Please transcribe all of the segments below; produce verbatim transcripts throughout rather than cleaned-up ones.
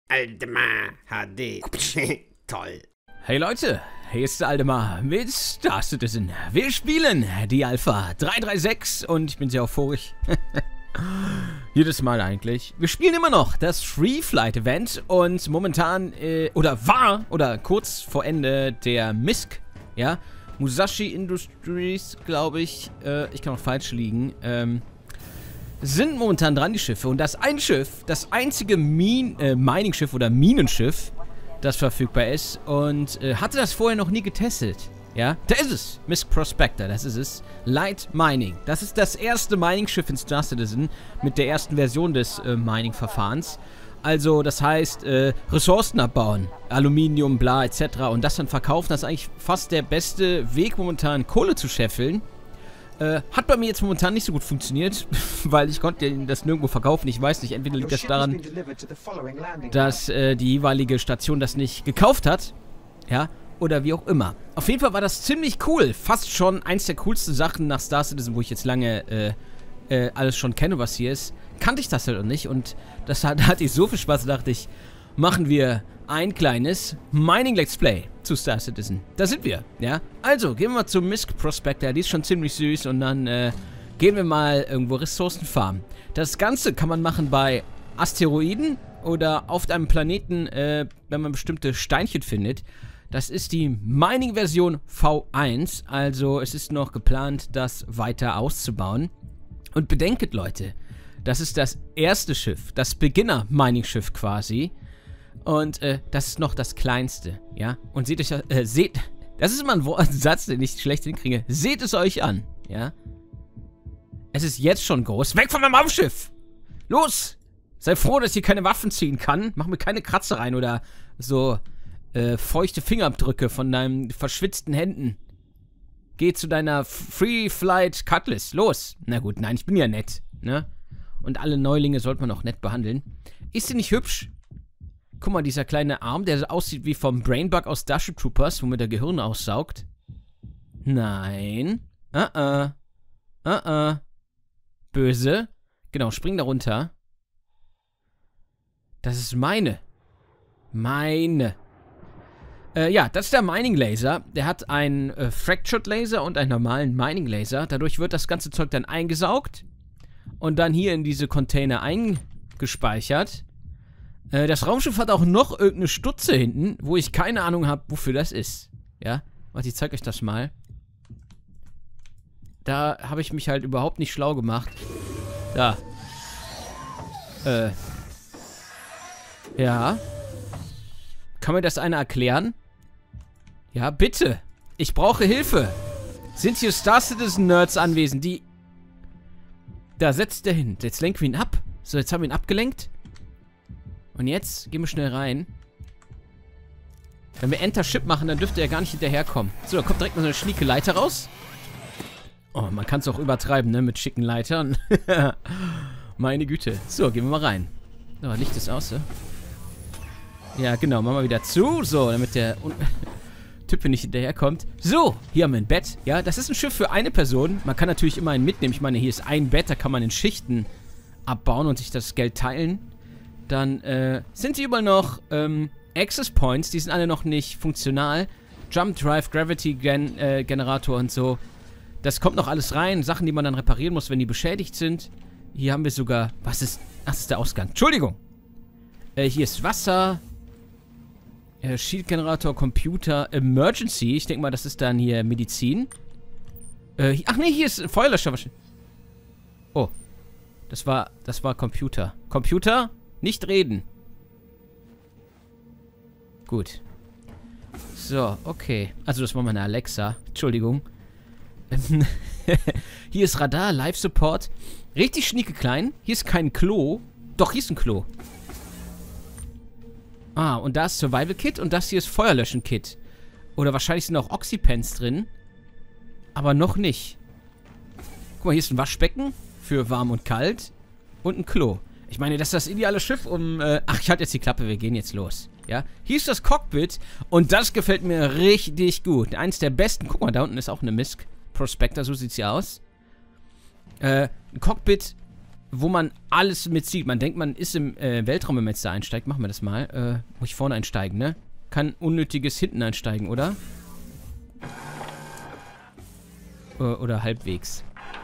Aldemar H D. Toll. Hey Leute, hier ist der Aldemar mit Star Citizen. Wir spielen die Alpha drei drei sechs und ich bin sehr euphorisch. Jedes Mal eigentlich. Wir spielen immer noch das Free Flight Event und momentan, äh, oder war, oder kurz vor Ende der M I S C, ja, Musashi Industries, glaube ich, äh, ich kann auch falsch liegen, ähm, sind momentan dran, die Schiffe. Und das ein Schiff, das einzige Min äh, Mining-Schiff oder Minenschiff, das verfügbar ist und äh, hatte das vorher noch nie getestet. Ja, da ist es. M I S C Prospector, das ist es. Light Mining. Das ist das erste Mining-Schiff in Star Citizen mit der ersten Version des äh, Mining-Verfahrens. Also, das heißt, äh, Ressourcen abbauen, Aluminium, bla, et cetera. Und das dann verkaufen, das ist eigentlich fast der beste Weg momentan, Kohle zu scheffeln. Äh, hat bei mir jetzt momentan nicht so gut funktioniert, weil ich konnte das nirgendwo verkaufen. Ich weiß nicht, entweder liegt das daran, dass äh, die jeweilige Station das nicht gekauft hat, ja, oder wie auch immer. Auf jeden Fall war das ziemlich cool. Fast schon eins der coolsten Sachen nach Star Citizen, wo ich jetzt lange äh, äh, alles schon kenne, was hier ist. Kannte ich das halt noch nicht und das hat, da hatte ich so viel Spaß, dachte ich, machen wir ein kleines Mining-Let's Play zu Star Citizen. Da sind wir, ja. Also, gehen wir mal zum M I S C Prospector, die ist schon ziemlich süß und dann äh, gehen wir mal irgendwo Ressourcen farmen. Das Ganze kann man machen bei Asteroiden oder auf einem Planeten, äh, wenn man bestimmte Steinchen findet. Das ist die Mining-Version V eins, also es ist noch geplant, das weiter auszubauen. Und bedenket, Leute, das ist das erste Schiff, das Beginner-Mining-Schiff quasi. Und äh, das ist noch das kleinste, ja. Und seht euch, äh, seht, das ist immer ein, Wort, ein Satz, den ich schlecht hinkriege. Seht es euch an, ja. Es ist jetzt schon groß. Weg von meinem Raumschiff! Los! Sei froh, dass ich hier keine Waffen ziehen kann. Mach mir keine Kratzer rein oder so äh, feuchte Fingerabdrücke von deinen verschwitzten Händen. Geh zu deiner Free Flight Cutlass. Los! Na gut, nein, ich bin ja nett, ne? Und alle Neulinge sollte man auch nett behandeln. Ist sie nicht hübsch? Guck mal, dieser kleine Arm, der aussieht wie vom Brainbug aus Starship Troopers, womit der Gehirn aussaugt. Nein. Uh-uh. Uh-uh. Böse. Genau, spring da runter. Das ist meine. Meine. Äh, ja, das ist der Mining Laser. Der hat einen äh, Fractured Laser und einen normalen Mining Laser. Dadurch wird das ganze Zeug dann eingesaugt und dann hier in diese Container eingespeichert. Äh, das Raumschiff hat auch noch irgendeine Stutze hinten, wo ich keine Ahnung habe, wofür das ist. Ja, warte, ich zeig euch das mal. Da habe ich mich halt überhaupt nicht schlau gemacht. Da. Äh. Ja. Kann mir das einer erklären? Ja, bitte. Ich brauche Hilfe. Sind hier Star Citizen Nerds anwesend, die... Da setzt der hin. Jetzt lenken wir ihn ab. So, jetzt haben wir ihn abgelenkt. Und jetzt gehen wir schnell rein. Wenn wir Enter Ship machen, dann dürfte er gar nicht hinterherkommen. So, da kommt direkt mal so eine schnieke Leiter raus. Oh, man kann es auch übertreiben, ne? Mit schicken Leitern. Meine Güte. So, gehen wir mal rein. So, Licht ist aus, ne? Ja, genau. Machen wir wieder zu. So, damit der Typ nicht hinterherkommt. So, hier haben wir ein Bett. Ja, das ist ein Schiff für eine Person. Man kann natürlich immer einen mitnehmen. Ich meine, hier ist ein Bett. Da kann man in Schichten abbauen und sich das Geld teilen. Dann äh, sind hier überall noch ähm, Access Points. Die sind alle noch nicht funktional. Jump Drive, Gravity Gen äh, Generator und so. Das kommt noch alles rein. Sachen, die man dann reparieren muss, wenn die beschädigt sind. Hier haben wir sogar... Was ist... Ach, das ist der Ausgang. Entschuldigung. Äh, hier ist Wasser. Äh, Shield Generator, Computer. Emergency. Ich denke mal, das ist dann hier Medizin. Äh, ach nee, hier ist ein Feuerlöscher. Oh. Das war... Das war Computer. Computer? Nicht reden. Gut. So, okay. Also das war meine Alexa. Entschuldigung. Hier ist Radar, Live Support. Richtig schnieke klein. Hier ist kein Klo. Doch, hier ist ein Klo. Ah, und da ist Survival Kit und das hier ist Feuerlöschen Kit. Oder wahrscheinlich sind auch Oxypens drin. Aber noch nicht. Guck mal, hier ist ein Waschbecken für warm und kalt. Und ein Klo. Ich meine, das ist das ideale Schiff, um... Äh, ach, ich halte jetzt die Klappe, wir gehen jetzt los. Ja, hier ist das Cockpit und das gefällt mir richtig gut. Eins der besten... Guck mal, da unten ist auch eine M I S C Prospector, so sieht sie aus. Äh, ein Cockpit wo man alles mit sieht. Man denkt, man ist im äh, Weltraum, wenn man jetzt da einsteigt. Machen wir das mal. Äh, muss ich vorne einsteigen, ne? Kann unnötiges hinten einsteigen, oder? Äh, oder halbwegs.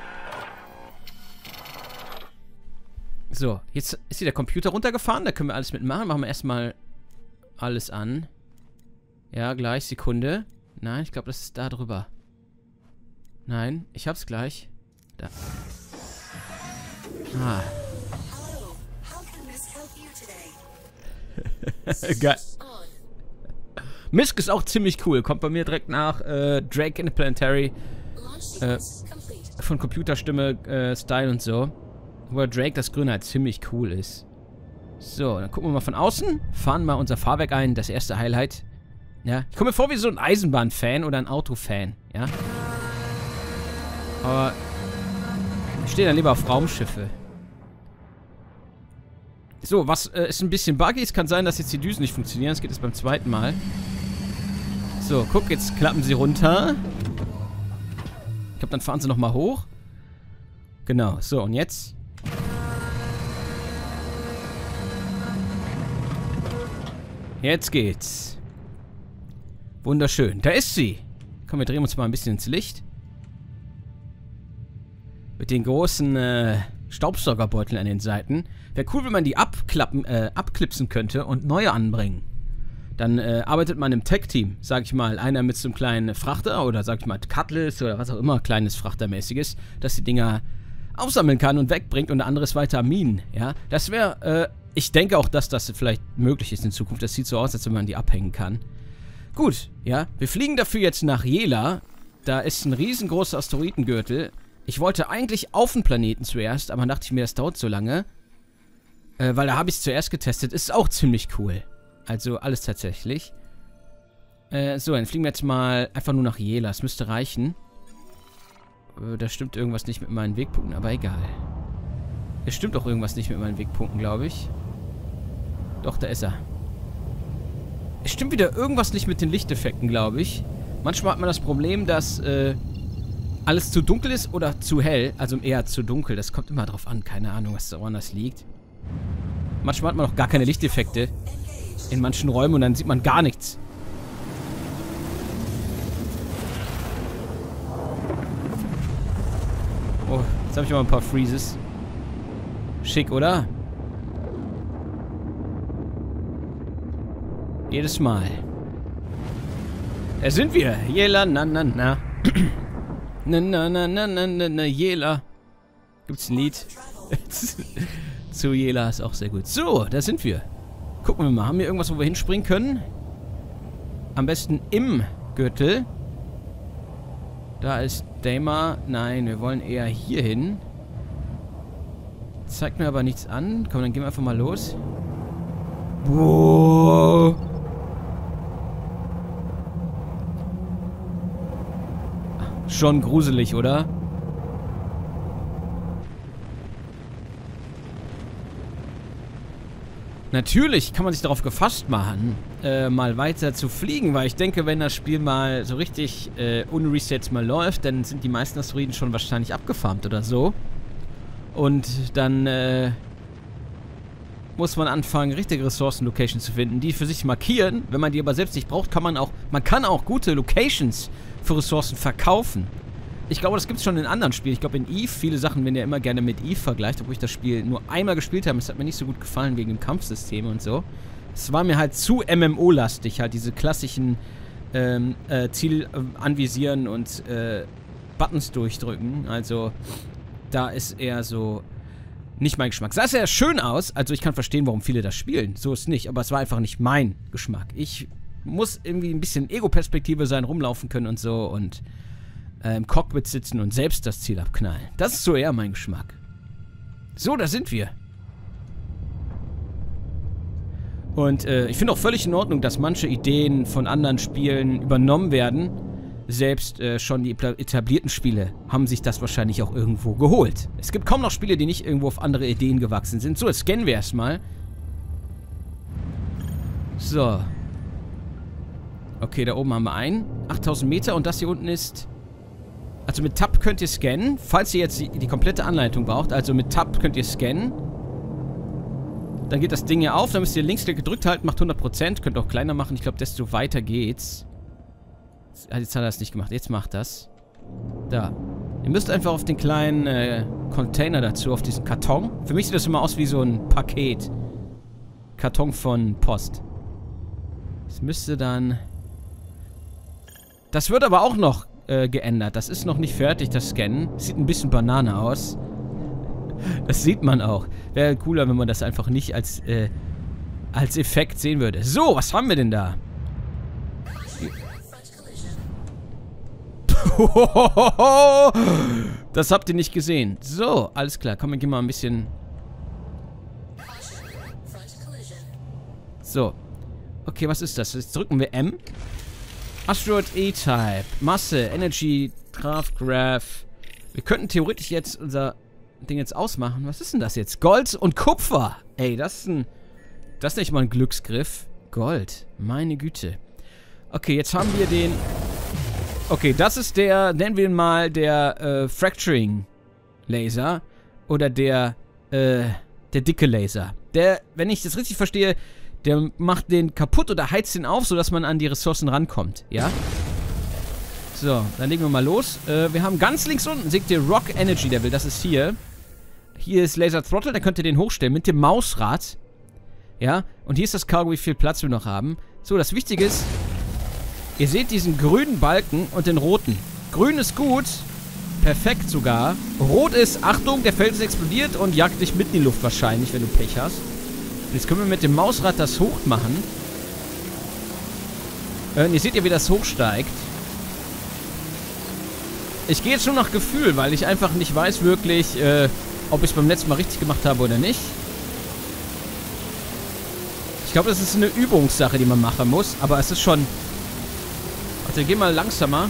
So, jetzt ist hier der Computer runtergefahren. Da können wir alles mitmachen. Machen wir erstmal alles an. Ja, gleich. Sekunde. Nein, ich glaube, das ist da drüber. Nein, ich hab's gleich. Da. Ah. Geil. Misk ist auch ziemlich cool. Kommt bei mir direkt nach äh, Drake Interplanetary. Äh, von Computerstimme, äh, Style und so. Wo Drake das Grüne halt ziemlich cool ist. So, dann gucken wir mal von außen. Fahren mal unser Fahrwerk ein. Das erste Highlight. Ja, ich komme mir vor wie so ein Eisenbahn-Fan oder ein Auto-Fan. Ja. Aber ich stehe dann lieber auf Raumschiffe. So, was äh, ist ein bisschen buggy. Es kann sein, dass jetzt die Düsen nicht funktionieren. Das geht jetzt beim zweiten Mal. So, guck, jetzt klappen sie runter. Ich glaube, dann fahren sie nochmal hoch. Genau, so, und jetzt? Jetzt geht's. Wunderschön. Da ist sie. Komm, wir drehen uns mal ein bisschen ins Licht. Mit den großen äh, Staubsaugerbeuteln an den Seiten. Wäre cool, wenn man die abklappen, äh, abklipsen könnte und neue anbringen. Dann äh, arbeitet man im Tech-Team, sag ich mal. Einer mit so einem kleinen Frachter oder sag ich mal Cutlass oder was auch immer, kleines Frachtermäßiges, dass die Dinger aufsammeln kann und wegbringt und der andere ist weiter Minen, ja. Das wäre, äh, ich denke auch, dass das vielleicht möglich ist in Zukunft. Das sieht so aus, als wenn man die abhängen kann. Gut, ja. Wir fliegen dafür jetzt nach Jela. Da ist ein riesengroßer Asteroidengürtel. Ich wollte eigentlich auf den Planeten zuerst, aber dann dachte ich mir, das dauert so lange. Äh, weil da habe ich es zuerst getestet. Ist auch ziemlich cool. Also alles tatsächlich. Äh, so, dann fliegen wir jetzt mal einfach nur nach Jela. Das müsste reichen. Äh, da stimmt irgendwas nicht mit meinen Wegpunkten, aber egal. Es stimmt auch irgendwas nicht mit meinen Wegpunkten, glaube ich. Doch, da ist er. Es stimmt wieder irgendwas nicht mit den Lichteffekten, glaube ich. Manchmal hat man das Problem, dass äh, alles zu dunkel ist oder zu hell. Also eher zu dunkel. Das kommt immer drauf an. Keine Ahnung, was daran das liegt. Manchmal hat man auch gar keine Lichteffekte in manchen Räumen und dann sieht man gar nichts. Oh, jetzt habe ich mal ein paar Freezes. Schick, oder? Jedes Mal. Da sind wir. Jela, na, na, na. Na, na, na, na, na, na, na, Jela. Gibt's ein Lied? Zu Jela ist auch sehr gut. So, da sind wir. Gucken wir mal. Haben wir irgendwas, wo wir hinspringen können? Am besten im Gürtel. Da ist Damer. Nein, wir wollen eher hier hin. Zeigt mir aber nichts an. Komm, dann gehen wir einfach mal los. Wow. Schon gruselig, oder? Natürlich kann man sich darauf gefasst machen, äh, mal weiter zu fliegen, weil ich denke, wenn das Spiel mal so richtig äh, ohne Resets mal läuft, dann sind die meisten Asteroiden schon wahrscheinlich abgefarmt oder so. Und dann äh, muss man anfangen, richtige Ressourcen-Locations zu finden, die für sich markieren. Wenn man die aber selbst nicht braucht, kann man auch, man kann auch gute Locations für Ressourcen verkaufen. Ich glaube, das gibt es schon in anderen Spielen. Ich glaube, in Eve, viele Sachen werden ja immer gerne mit Eve vergleicht, obwohl ich das Spiel nur einmal gespielt habe. Es hat mir nicht so gut gefallen wegen dem Kampfsystem und so. Es war mir halt zu M M O-lastig, halt diese klassischen ähm, äh, Ziel äh, anvisieren und äh, Buttons durchdrücken. Also, da ist eher so nicht mein Geschmack. Sah sehr schön aus, also ich kann verstehen, warum viele das spielen. So ist es nicht, aber es war einfach nicht mein Geschmack. Ich muss irgendwie ein bisschen Ego-Perspektive sein, rumlaufen können und so und äh, im Cockpit sitzen und selbst das Ziel abknallen. Das ist so eher mein Geschmack. So, da sind wir. Und äh, ich finde auch völlig in Ordnung, dass manche Ideen von anderen Spielen übernommen werden. Selbst äh, schon die etablierten Spiele haben sich das wahrscheinlich auch irgendwo geholt. Es gibt kaum noch Spiele, die nicht irgendwo auf andere Ideen gewachsen sind. So, jetzt scannen wir erstmal. So. Okay, da oben haben wir einen. achttausend Meter und das hier unten ist Also mit Tab könnt ihr scannen, falls ihr jetzt die, die komplette Anleitung braucht. Also mit Tab könnt ihr scannen. Dann geht das Ding hier auf, dann müsst ihr Linksklick gedrückt halten, macht hundert Prozent. Könnt auch kleiner machen, ich glaube, desto weiter geht's. Jetzt hat er das nicht gemacht, jetzt macht das. Da. Ihr müsst einfach auf den kleinen äh, Container dazu, auf diesen Karton. Für mich sieht das immer aus wie so ein Paket. Karton von Post. Das müsste dann... Das wird aber auch noch äh, geändert. Das ist noch nicht fertig, das Scannen. Sieht ein bisschen Banane aus. Das sieht man auch. Wäre cooler, wenn man das einfach nicht als, äh, als Effekt sehen würde. So, was haben wir denn da? Das habt ihr nicht gesehen. So, alles klar. Komm, wir gehen mal ein bisschen... So. Okay, was ist das? Jetzt drücken wir M. Asteroid E-Type. Masse, Energy, Graph, Graph. Wir könnten theoretisch jetzt unser Ding jetzt ausmachen. Was ist denn das jetzt? Gold und Kupfer. Ey, das ist ein... Das ist nicht mal ein Glücksgriff. Gold. Meine Güte. Okay, jetzt haben wir den... Okay, das ist der, nennen wir ihn mal, der äh, Fracturing-Laser. Oder der, äh, der dicke Laser. Der, wenn ich das richtig verstehe, der macht den kaputt oder heizt den auf, sodass man an die Ressourcen rankommt. Ja? So, dann legen wir mal los. Äh, wir haben ganz links unten, seht ihr, Rock Energy Level, das ist hier. Hier ist Laser Throttle, da könnt ihr den hochstellen mit dem Mausrad. Ja, und hier ist das Cargo, wie viel Platz wir noch haben. So, das Wichtige ist, ihr seht diesen grünen Balken und den roten. Grün ist gut, perfekt sogar. Rot ist, Achtung, der Felsen explodiert und jagt dich mitten in die Luft wahrscheinlich, wenn du Pech hast. Jetzt können wir mit dem Mausrad das hoch machen. Äh, und ihr seht ja, wie das hochsteigt. Ich gehe jetzt nur nach Gefühl, weil ich einfach nicht weiß wirklich, äh, ob ich es beim letzten Mal richtig gemacht habe oder nicht. Ich glaube, das ist eine Übungssache, die man machen muss. Aber es ist schon... Warte, geh mal langsamer.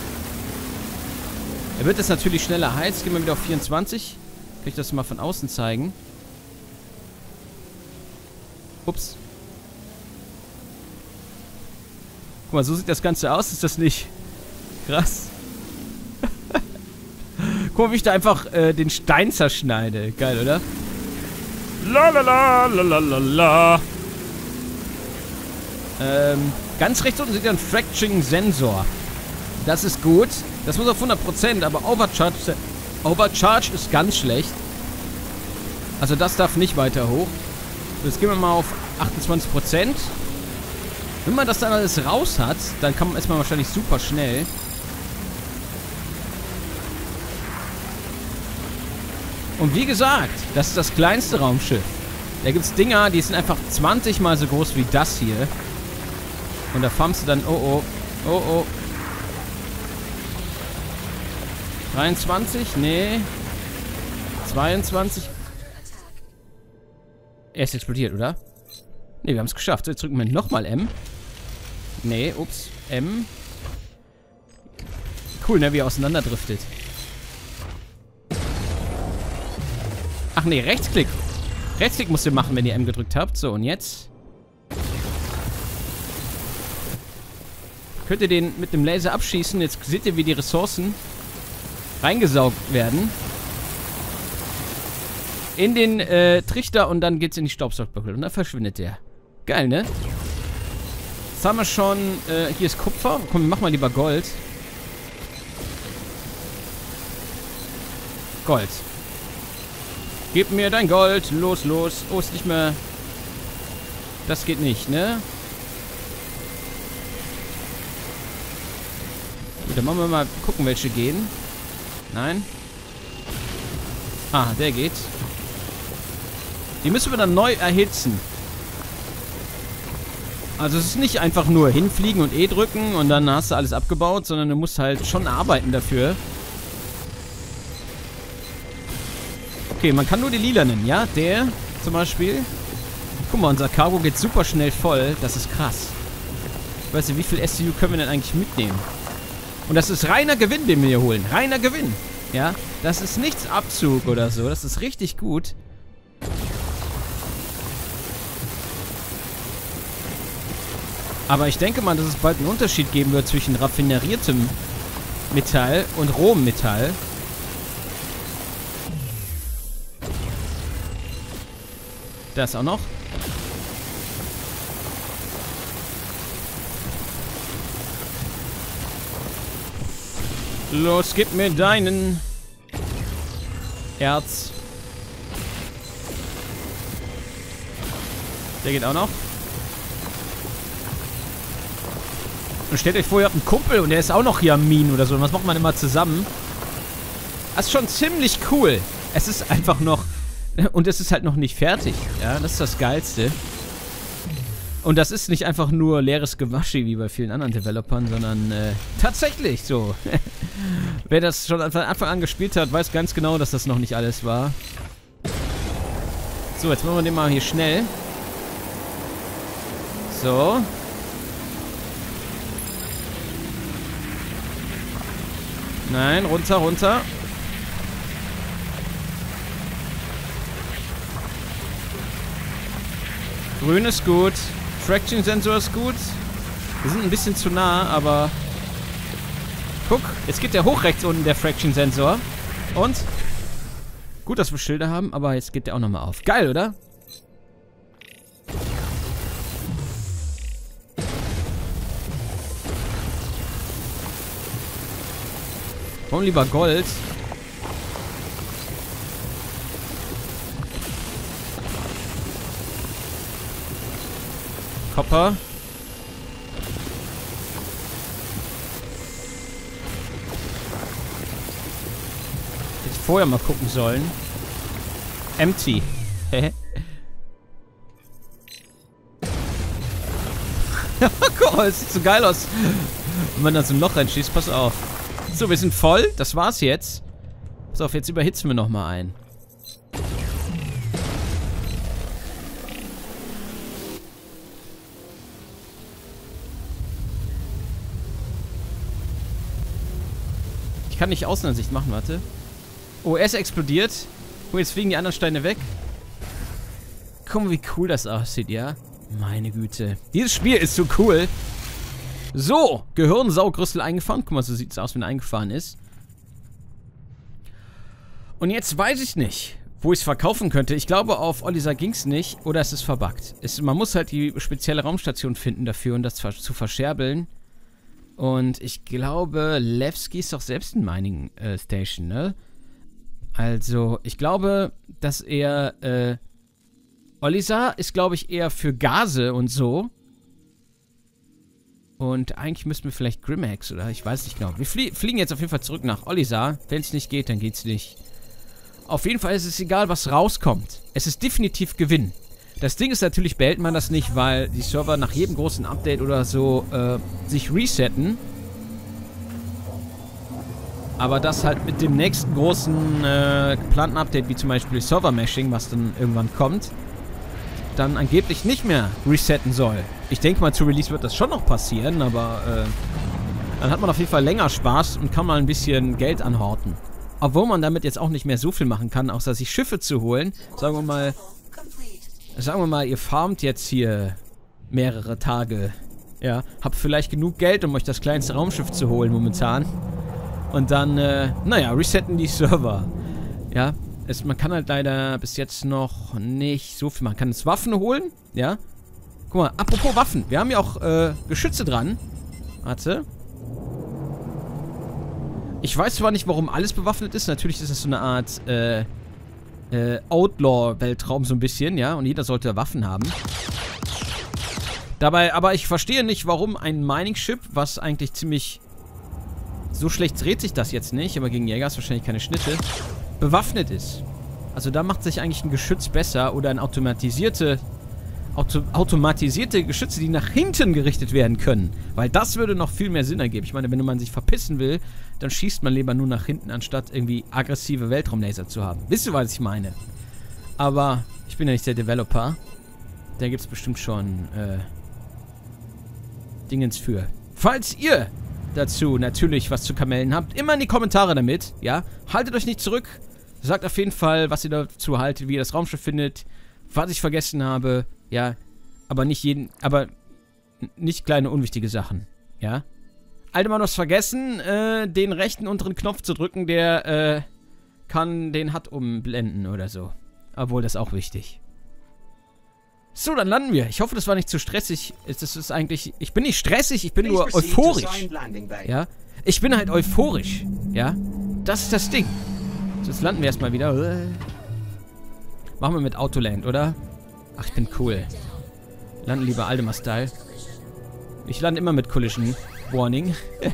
Er wird jetzt natürlich schneller heizt. Gehen wir wieder auf vierundzwanzig. Kann ich das mal von außen zeigen? Ups. Guck mal, so sieht das Ganze aus. Ist das nicht krass? Guck mal, wie ich da einfach äh, den Stein zerschneide. Geil, oder? La la la la la la la. Ähm, ganz rechts unten seht ihr einen Fracturing-Sensor. Das ist gut. Das muss auf hundert Prozent, aber Overcharge, Overcharge ist ganz schlecht. Also das darf nicht weiter hoch. Jetzt gehen wir mal auf achtundzwanzig Prozent. Wenn man das dann alles raus hat, dann kann man erstmal wahrscheinlich super schnell. Und wie gesagt, das ist das kleinste Raumschiff. Da gibt es Dinger, die sind einfach zwanzig mal so groß wie das hier. Und da farmst du dann, oh oh, oh oh. dreiundzwanzig? Nee. zweiundzwanzig. Er ist explodiert, oder? Ne, wir haben es geschafft. So, jetzt drücken wir nochmal M. Nee, ups. M. Cool, ne, wie er auseinanderdriftet. Ach nee, Rechtsklick. Rechtsklick musst ihr machen, wenn ihr M gedrückt habt. So, und jetzt... Könnt ihr den mit dem Laser abschießen. Jetzt seht ihr, wie die Ressourcen reingesaugt werden. In den äh, Trichter und dann geht's in die Staubsaugbüchel. Und dann verschwindet der. Geil, ne? Jetzt haben wir schon... Äh, hier ist Kupfer. Komm, wir machen mal lieber Gold. Gold. Gib mir dein Gold. Los, los. Oh, ist nicht mehr... Das geht nicht, ne? Gut, dann machen wir mal gucken, welche gehen. Nein. Ah, der geht. Die müssen wir dann neu erhitzen. Also es ist nicht einfach nur hinfliegen und E drücken und dann hast du alles abgebaut, sondern du musst halt schon arbeiten dafür. Okay, man kann nur die lilanen, ja? Der zum Beispiel. Guck mal, unser Cargo geht super schnell voll. Das ist krass. Ich weiß nicht, wie viel S C U können wir denn eigentlich mitnehmen? Und das ist reiner Gewinn, den wir hier holen. Reiner Gewinn. Ja? Das ist nichts Abzug oder so. Das ist richtig gut. Aber ich denke mal, dass es bald einen Unterschied geben wird zwischen raffineriertem Metall und rohem Metall. Das auch noch. Los, gib mir deinen Erz. Der geht auch noch. Und stellt euch vor, ihr habt einen Kumpel und der ist auch noch hier am Minen oder so. Und was macht man immer zusammen? Das ist schon ziemlich cool. Es ist einfach noch... Und es ist halt noch nicht fertig. Ja, das ist das Geilste. Und das ist nicht einfach nur leeres Gewaschi wie bei vielen anderen Developern, sondern äh, tatsächlich so. Wer das schon von Anfang an gespielt hat, weiß ganz genau, dass das noch nicht alles war. So, jetzt machen wir den mal hier schnell. So. Nein, runter, runter. Grün ist gut. Traction-Sensor ist gut. Wir sind ein bisschen zu nah, aber... Guck, jetzt geht der hoch rechts unten, der Fraction-Sensor. Und? Gut, dass wir Schilder haben, aber jetzt geht der auch nochmal auf. Geil, oder? Warum lieber Gold? Copper. Hätte ich vorher mal gucken sollen. Empty. Hä? Guck mal, es sieht so geil aus. Wenn man da so ein Loch reinschießt, pass auf. So, wir sind voll. Das war's jetzt. Pass auf, jetzt überhitzen wir nochmal ein. Ich kann nicht Außenansicht machen, warte. Oh, er ist explodiert. Oh, jetzt fliegen die anderen Steine weg. Guck mal, wie cool das aussieht, ja? Meine Güte. Dieses Spiel ist so cool. So, Gehirnsaugrüssel eingefahren. Guck mal, so sieht es aus, wenn er eingefahren ist. Und jetzt weiß ich nicht, wo ich es verkaufen könnte. Ich glaube, auf Olisa ging es nicht. Oder es ist verbuggt. Es, man muss halt die spezielle Raumstation finden dafür und das zu verscherbeln. Und ich glaube, Levski ist doch selbst ein Mining äh, Station, ne? Also, ich glaube, dass er, äh, Olisa ist, glaube ich, eher für Gase und so. Und eigentlich müssten wir vielleicht Grimmax, oder? Ich weiß nicht genau. Wir flie fliegen jetzt auf jeden Fall zurück nach Olisa. Wenn es nicht geht, dann geht's nicht. Auf jeden Fall ist es egal, was rauskommt. Es ist definitiv Gewinn. Das Ding ist natürlich, behält man das nicht, weil die Server nach jedem großen Update oder so äh, sich resetten. Aber das halt mit dem nächsten großen äh, geplanten Update, wie zum Beispiel Server-Meshing, was dann irgendwann kommt, dann angeblich nicht mehr resetten soll. Ich denke mal, zu Release wird das schon noch passieren, aber äh, dann hat man auf jeden Fall länger Spaß und kann mal ein bisschen Geld anhorten. Obwohl man damit jetzt auch nicht mehr so viel machen kann, außer sich Schiffe zu holen. Sagen wir mal... Sagen wir mal, ihr farmt jetzt hier mehrere Tage. Ja, habt vielleicht genug Geld, um euch das kleinste Raumschiff zu holen momentan. Und dann, äh, naja, resetten die Server. Ja, es, man kann halt leider bis jetzt noch nicht so viel machen. Man kann jetzt Waffen holen, ja. Guck mal, apropos Waffen. Wir haben ja auch, äh, Geschütze dran. Warte. Ich weiß zwar nicht, warum alles bewaffnet ist. Natürlich ist es so eine Art, äh... Äh, Outlaw-Weltraum so ein bisschen, ja, und jeder sollte Waffen haben. Dabei, aber ich verstehe nicht, warum ein Mining-Ship, was eigentlich ziemlich... So schlecht dreht sich das jetzt nicht, aber gegen Jäger ist wahrscheinlich keine Schnitte, bewaffnet ist. Also da macht sich eigentlich ein Geschütz besser oder ein automatisierte... Auto, automatisierte Geschütze, die nach hinten gerichtet werden können. Weil das würde noch viel mehr Sinn ergeben. Ich meine, wenn man sich verpissen will, dann schießt man lieber nur nach hinten, anstatt irgendwie aggressive Weltraumlaser zu haben. Wisst ihr, was ich meine? Aber ich bin ja nicht der Developer. Da gibt es bestimmt schon äh, Dingens für. Falls ihr dazu natürlich was zu kamellen habt, immer in die Kommentare damit, ja? Haltet euch nicht zurück. Sagt auf jeden Fall, was ihr dazu haltet, wie ihr das Raumschiff findet, was ich vergessen habe. Ja, aber nicht jeden, aber nicht kleine unwichtige Sachen, ja? Aldemar, du hast vergessen, äh, den rechten unteren Knopf zu drücken, der, äh, kann den H U D umblenden oder so. Obwohl, das ist auch wichtig. So, dann landen wir. Ich hoffe, das war nicht zu stressig. Das ist eigentlich... Ich bin nicht stressig, ich bin nur euphorisch. Ja? Ich bin halt euphorisch. Ja? Das ist das Ding. So, jetzt landen wir erstmal wieder. Machen wir mit Autoland, oder? Ach, ich bin cool. Landen lieber Aldemar-Style. Ich lande immer mit Collision Warning.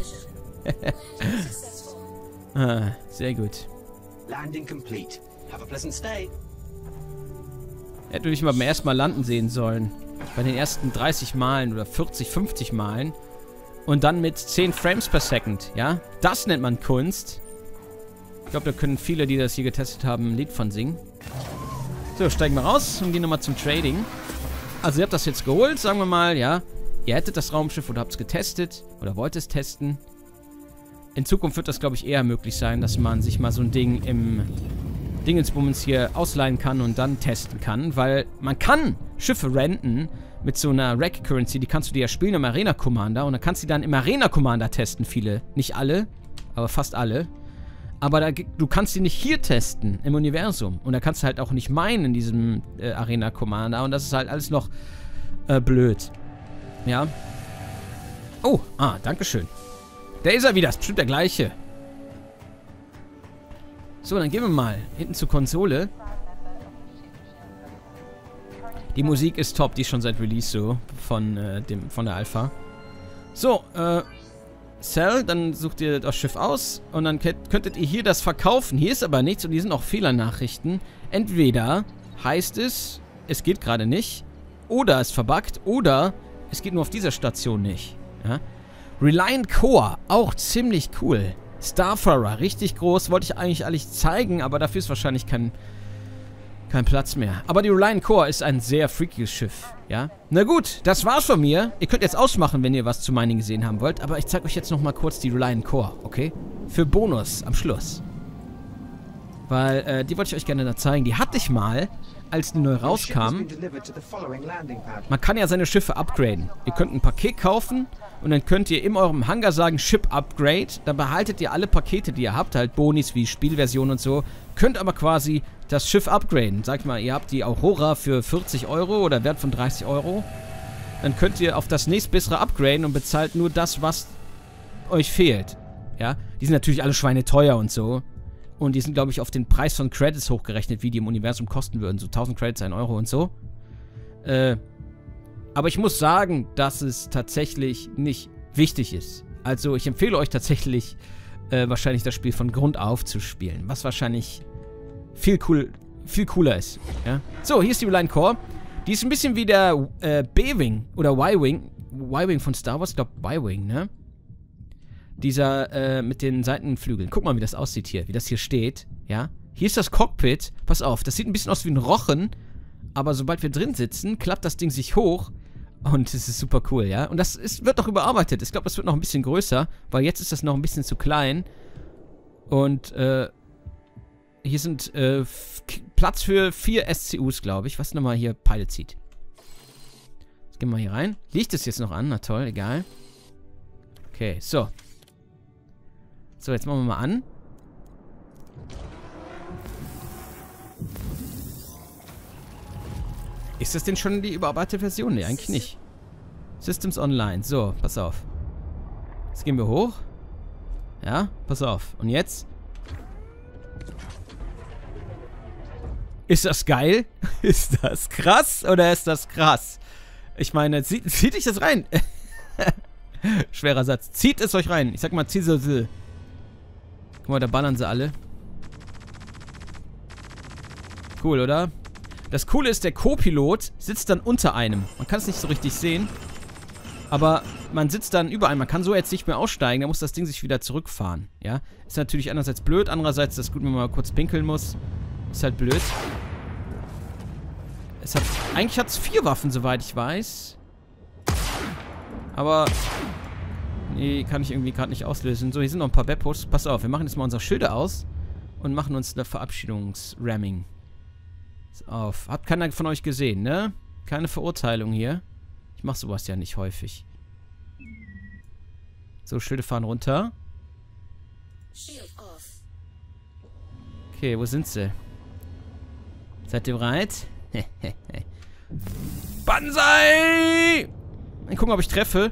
Ah, sehr gut. Landing complete. Have a pleasant stay. Hätte ich mal beim ersten Mal landen sehen sollen. Bei den ersten dreißig Malen oder vierzig, fünfzig Malen. Und dann mit zehn Frames per Second, ja? Das nennt man Kunst. Ich glaube, da können viele, die das hier getestet haben, ein Lied von singen. So, steigen wir raus und gehen nochmal zum Trading. Also ihr habt das jetzt geholt, sagen wir mal, ja. Ihr hättet das Raumschiff oder habt es getestet oder wollt es testen. In Zukunft wird das, glaube ich, eher möglich sein, dass man sich mal so ein Ding im Dingensbummens hier ausleihen kann und dann testen kann, weil man kann Schiffe renten mit so einer Rack Currency, die kannst du dir ja spielen im Arena Commander und dann kannst du die dann im Arena Commander testen, viele. Nicht alle, aber fast alle. Aber da, du kannst die nicht hier testen, im Universum. Und da kannst du halt auch nicht meinen in diesem äh, Arena Commander und das ist halt alles noch äh, blöd. Ja. Oh, ah, dankeschön. Der ist er wieder, ist bestimmt der gleiche. So, dann gehen wir mal hinten zur Konsole. Die Musik ist top, die ist schon seit Release so von, äh, dem, von der Alpha. So, äh, Sell, dann sucht ihr das Schiff aus und dann könntet ihr hier das verkaufen. Hier ist aber nichts und hier sind auch Fehlernachrichten. Entweder heißt es, es geht gerade nicht, oder es verbuggt, oder es geht nur auf dieser Station nicht. Ja? Reliant Core, auch ziemlich cool. Starfarer, richtig groß. Wollte ich eigentlich alles zeigen, aber dafür ist wahrscheinlich kein, kein Platz mehr. Aber die Reliant Core ist ein sehr freakiges Schiff, ja. Na gut, das war's von mir. Ihr könnt jetzt ausmachen, wenn ihr was zu Mining gesehen haben wollt, aber ich zeige euch jetzt nochmal kurz die Reliant Core, okay? Für Bonus am Schluss. Weil, äh, die wollte ich euch gerne da zeigen. Die hatte ich mal, als die neu rauskam. Man kann ja seine Schiffe upgraden. Ihr könnt ein Paket kaufen und dann könnt ihr in eurem Hangar sagen Ship Upgrade. Da behaltet ihr alle Pakete, die ihr habt, halt Bonis wie Spielversion und so. Könnt aber quasi das Schiff upgraden. Sagt mal, ihr habt die Aurora für vierzig Euro oder Wert von dreißig Euro. Dann könnt ihr auf das nächstbessere upgraden und bezahlt nur das, was euch fehlt. Ja, die sind natürlich alle schweineteuer und so. Und die sind, glaube ich, auf den Preis von Credits hochgerechnet, wie die im Universum kosten würden. So tausend Credits, ein Euro und so. Äh, aber ich muss sagen, dass es tatsächlich nicht wichtig ist. Also ich empfehle euch tatsächlich, äh, wahrscheinlich das Spiel von Grund auf zu spielen. Was wahrscheinlich viel, cool, viel cooler ist. Ja? So, hier ist die Reliant Core. Die ist ein bisschen wie der äh, B-Wing oder Y-Wing. Y-Wing von Star Wars, ich glaube Y-Wing, ne? Dieser, äh, mit den Seitenflügeln. Guck mal, wie das aussieht hier. Wie das hier steht. Ja. Hier ist das Cockpit. Pass auf, das sieht ein bisschen aus wie ein Rochen. Aber sobald wir drin sitzen, klappt das Ding sich hoch. Und es ist super cool, ja. Und das ist, wird noch überarbeitet. Ich glaube, das wird noch ein bisschen größer. Weil jetzt ist das noch ein bisschen zu klein. Und, äh, hier sind, äh, Platz für vier S C Us, glaube ich. Was nochmal hier Pilot Seat. Jetzt gehen wir hier rein. Liegt es jetzt noch an? Na toll, egal. Okay, so. So, jetzt machen wir mal an. Ist das denn schon die überarbeitete Version? Ne, eigentlich nicht. Systems Online. So, pass auf. Jetzt gehen wir hoch. Ja, pass auf. Und jetzt? Ist das geil? Ist das krass oder ist das krass? Ich meine, zieht, zieht euch das rein. Schwerer Satz. Zieht es euch rein. Ich sag mal, zieht es. Guck mal, da ballern sie alle. Cool, oder? Das Coole ist, der Co-Pilot sitzt dann unter einem. Man kann es nicht so richtig sehen. Aber man sitzt dann über einem. Man kann so jetzt nicht mehr aussteigen. Da muss das Ding sich wieder zurückfahren. Ja? Ist natürlich einerseits blöd. Andererseits ist es gut, wenn man mal kurz pinkeln muss. Ist halt blöd. Es hat, eigentlich hat es vier Waffen, soweit ich weiß. Aber nee, kann ich irgendwie gerade nicht auslösen. So, hier sind noch ein paar Beppos. Pass auf, wir machen jetzt mal unsere Schilde aus und machen uns eine Verabschiedungsramming. Pass auf. Hat keiner von euch gesehen, ne? Keine Verurteilung hier. Ich mache sowas ja nicht häufig. So, Schilde fahren runter. Okay, wo sind sie? Seid ihr bereit? Banzai! Mal gucken, ob ich treffe.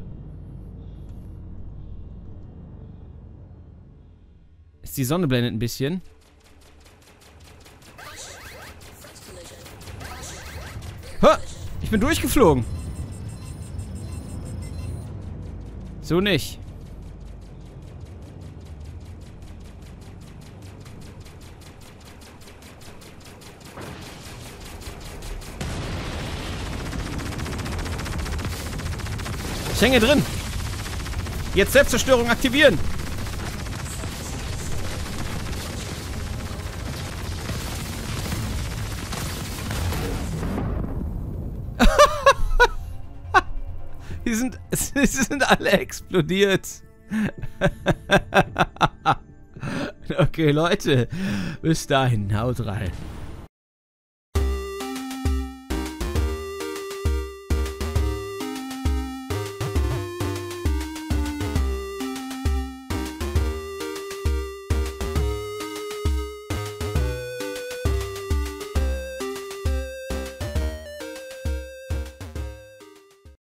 Ist die Sonne blendet ein bisschen. Ha! Ich bin durchgeflogen. So nicht. Ich hänge drin. Jetzt Selbstzerstörung aktivieren. Die sind, sie sind alle explodiert. Okay, Leute. Bis dahin. Haut rein.